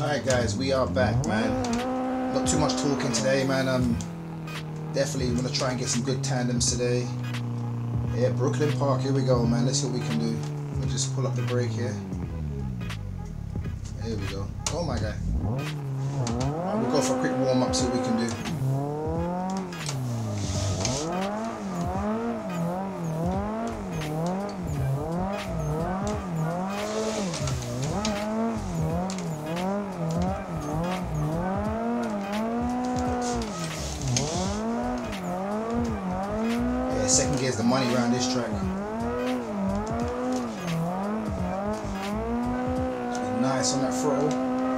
Alright guys, we are back, man. Not too much talking today, man. Definitely gonna try and get some good tandems today. Yeah, Brooklyn Park, here we go, man. Let's see what we can do. We'll just pull up the brake here. There we go. Oh my guy. Right, we'll go for a quick warm up, see what we can do. Second gear's the money around this track. Be nice on that throttle.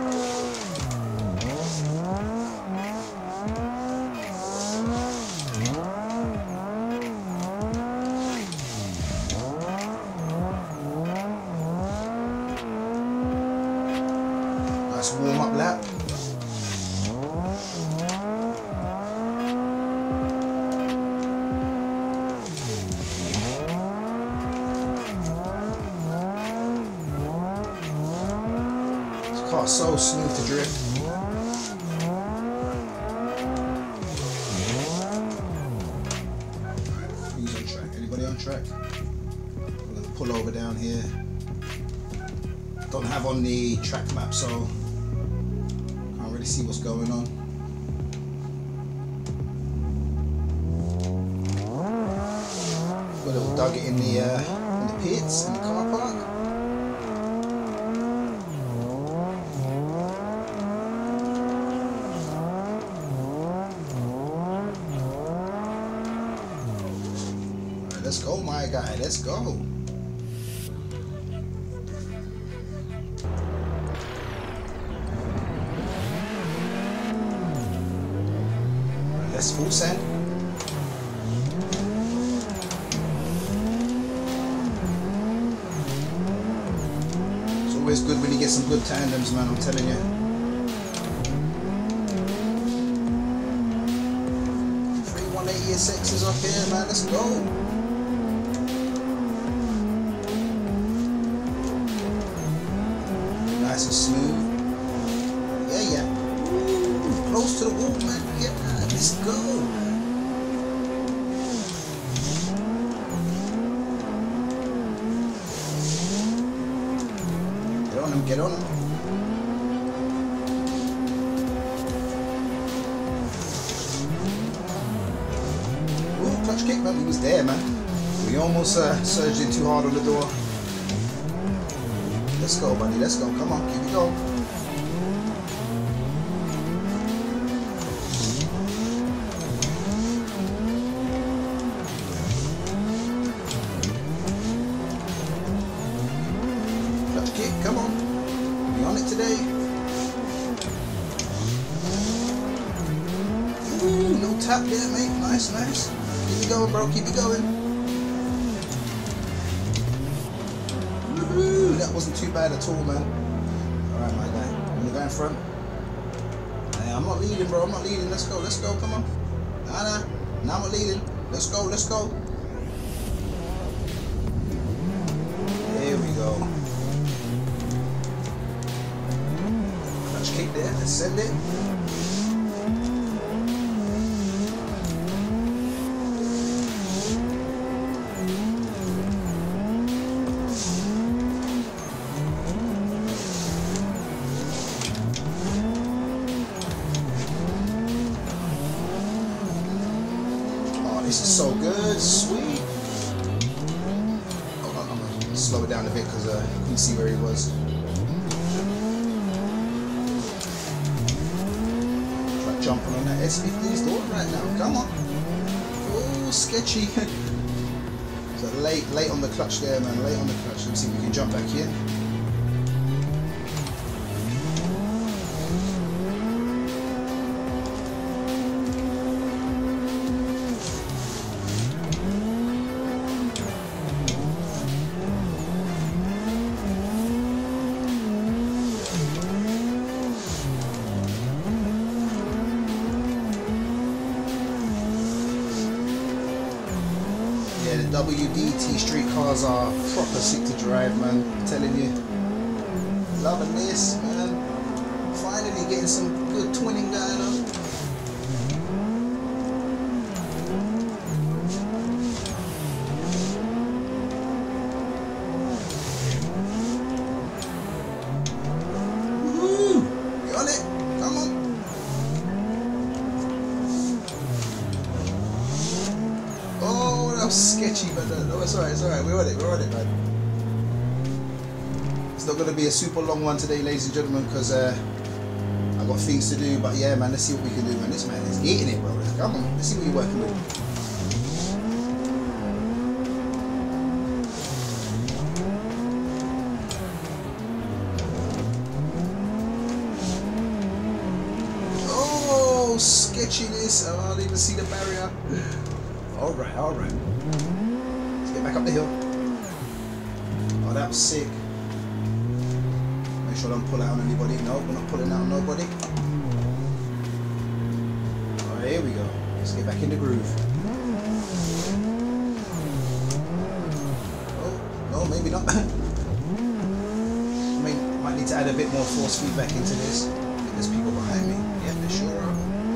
Nice warm up lap. Car's so smooth to drift. Who's on track? Anybody on track? I'm gonna pull over down here. Don't have on the track map, so can't really see what's going on. Got a little dugget in the pits in the car park. Let's go, my guy. Let's go. Let's full send. It's always good when you get some good tandems, man. I'm telling you. 180 SXs up here, man. Let's go. Nice and smooth. Yeah. Ooh, close to the wall, man. Yeah, let's go. Get on him, get on him. Ooh, clutch kick, man. He was there, man. We almost surged in too hard on the door. Let's go, buddy. Let's go. Come on, keep it going. Clutch kick. Come on. We on it today. Ooh, no tap there, mate. Nice, nice. Keep it going, bro. Keep it going. That wasn't too bad at all, man. Alright, my guy. I'm gonna go in front. Hey, I'm not leading, bro. I'm not leading. Let's go. Let's go. Come on. Nah. Now I'm not leading. Let's go. Let's go. There we go. Clutch kick there. Let's send it. This is so good, sweet. Oh, I'm gonna slow it down a bit because I couldn't see where he was. Try jumping on that S50's door right now. Come on. Oh, sketchy. So late on the clutch there, man. Late on the clutch. Let's see if we can jump back here. Yeah, the WDT street cars are proper sick to drive, man. I'm telling you. Loving this, man. Finally getting some good twinning going on. Woohoo! You on it? Come on. Oh, that was sketchy, but no, it's alright, we're on it, man. It's not going to be a super long one today, ladies and gentlemen, because I've got things to do, but yeah, man, let's see what we can do, man. This man is eating it, bro. Come on, let's see what you're working with. Oh, sketchiness. Oh, I don't even see the barrier. Alright. Let's get back up the hill. Oh, that was sick. Make sure I don't pull out on anybody. No, we're not pulling out on nobody. Alright, here we go. Let's get back in the groove. Oh, no, maybe not. I mean, might need to add a bit more force feedback into this. I think there's people behind me. Yeah, there sure are.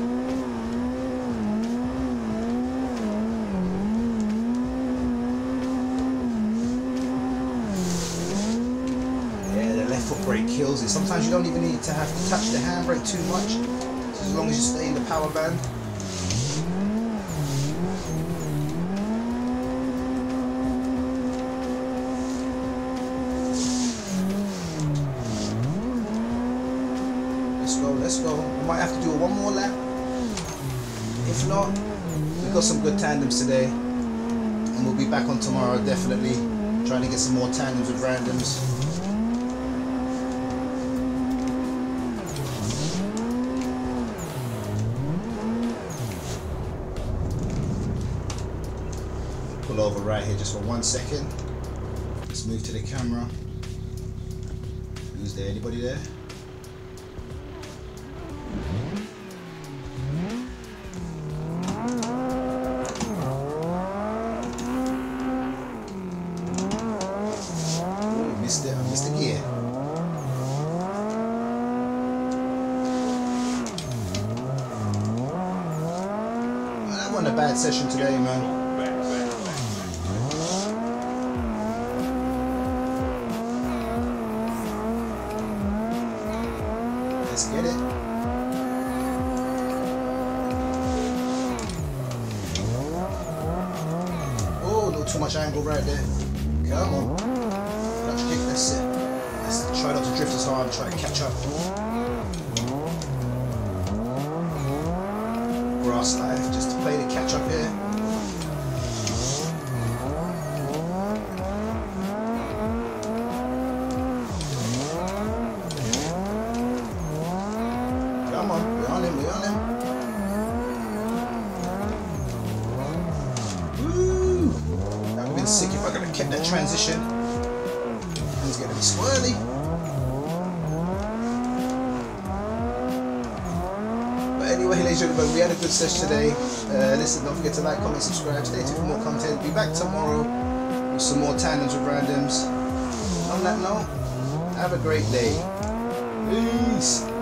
Foot brake kills it. Sometimes you don't even need to have to touch the handbrake too much, as long as you stay in the power band. Let's go. We might have to do one more lap. If not, we've got some good tandems today, and we'll be back on tomorrow definitely, trying to get some more tandems with randoms. Pull over right here just for 1 second. Let's move to the camera. Who's there? Anybody there? Oh, missed it. I missed the gear. Well, that wasn't a bad session today, man. Let's get it. Oh, not too much angle right there. Come on. Clutch kick, that's it. Let's try not to drift as hard, try to catch up. Grass life, just to play the catch up here. Come on, we're on him. Woo! That would have been sick if I could have kept that transition. It's going to be swirly. But anyway, ladies and gentlemen, we had a good session today. Listen, don't forget to like, comment, subscribe. Stay tuned for more content. Be back tomorrow with some more tandems with randoms. On that note, have a great day. Peace.